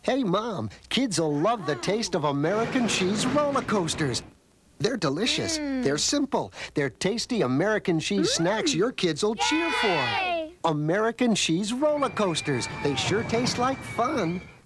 Hey, Mom, kids will love the taste of American cheese roller coasters. They're delicious. They're simple. They're tasty American cheese snacks your kids will cheer for. American cheese roller coasters. They sure taste like fun.